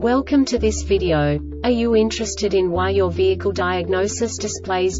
Welcome to this video. Are you interested in why your vehicle diagnosis displays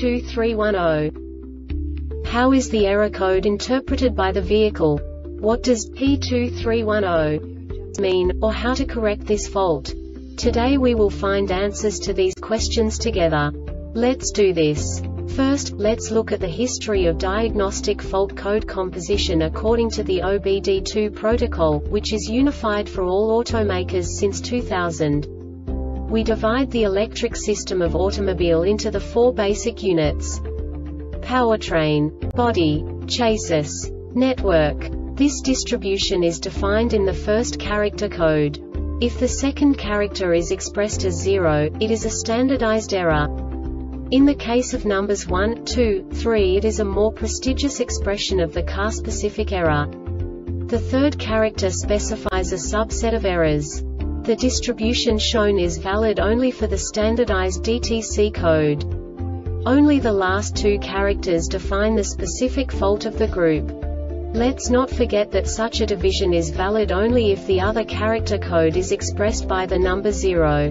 P2310? How is the error code interpreted by the vehicle? What does P2310 mean, or how to correct this fault? Today we will find answers to these questions together. Let's do this. First, let's look at the history of diagnostic fault code composition according to the OBD2 protocol, which is unified for all automakers since 2000. We divide the electric system of automobile into the four basic units: powertrain, body, chassis, network. This distribution is defined in the first character code. If the second character is expressed as 0, it is a standardized error. In the case of numbers 1, 2, 3, it is a more prestigious expression of the car-specific error. The third character specifies a subset of errors. The distribution shown is valid only for the standardized DTC code. Only the last two characters define the specific fault of the group. Let's not forget that such a division is valid only if the other character code is expressed by the number 0.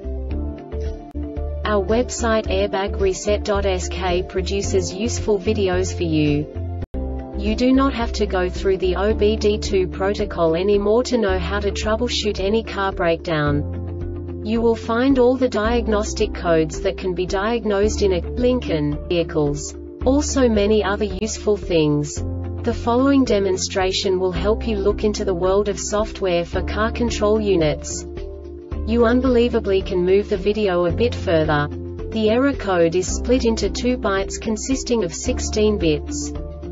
Our website airbagreset.sk produces useful videos for you. You do not have to go through the OBD2 protocol anymore to know how to troubleshoot any car breakdown. You will find all the diagnostic codes that can be diagnosed in a Lincoln vehicles. Also many other useful things. The following demonstration will help you look into the world of software for car control units. You unbelievably can move the video a bit further. The error code is split into 2 bytes consisting of 16 bits.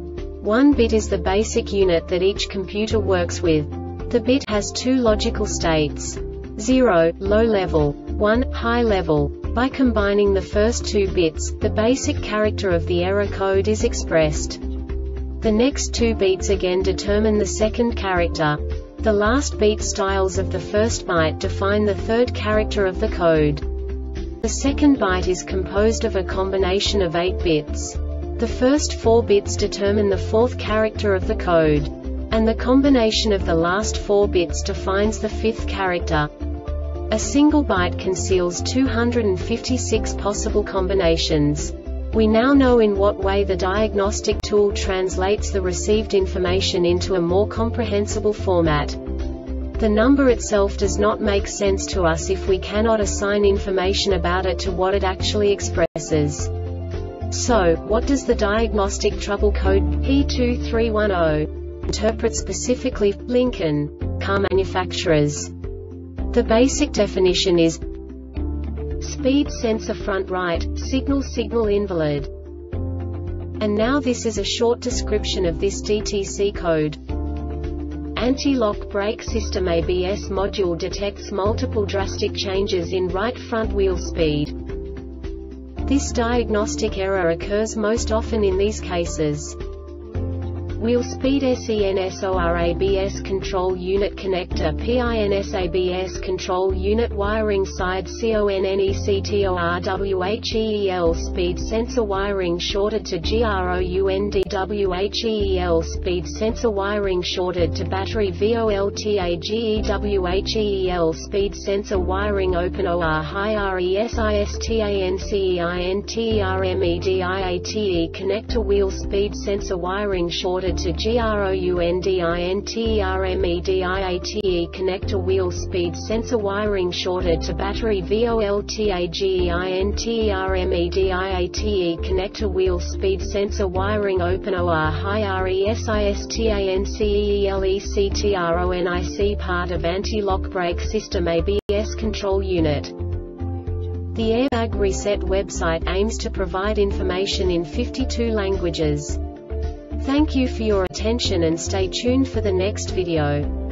1 bit is the basic unit that each computer works with. The bit has 2 logical states: 0, low level, 1, high level. By combining the first 2 bits, the basic character of the error code is expressed. The next 2 beats again determine the second character. The last beat styles of the first byte define the third character of the code. The second byte is composed of a combination of 8 bits. The first 4 bits determine the fourth character of the code. And the combination of the last 4 bits defines the fifth character. A single byte conceals 256 possible combinations. We now know in what way the diagnostic tool translates the received information into a more comprehensible format. The number itself does not make sense to us if we cannot assign information about it to what it actually expresses. So, what does the diagnostic trouble code P2310 interpret specifically for Lincoln car manufacturers? The basic definition is speed sensor front right, signal invalid. And now this is a short description of this DTC code. Anti-lock brake system ABS module detects multiple drastic changes in right front wheel speed. This diagnostic error occurs most often in these cases: wheel speed SENSOR ABS control unit connector PINS ABS control unit wiring side CONNECTOR speed sensor wiring shorted to GROUND speed sensor wiring shorted to battery VOLTA speed sensor wiring open OR high RESISTANCEINTERMEDIATE connector wheel speed sensor wiring shorted to GROUNDINTERMEDIATE connector wheel speed sensor wiring shorted to battery VOLTAGEINTERMEDIATE connector wheel speed sensor wiring open OR high RESISTANCELECTRONIC part of anti-lock brake system ABS control unit. The Airbag Reset website aims to provide information in 52 languages. Thank you for your attention and stay tuned for the next video.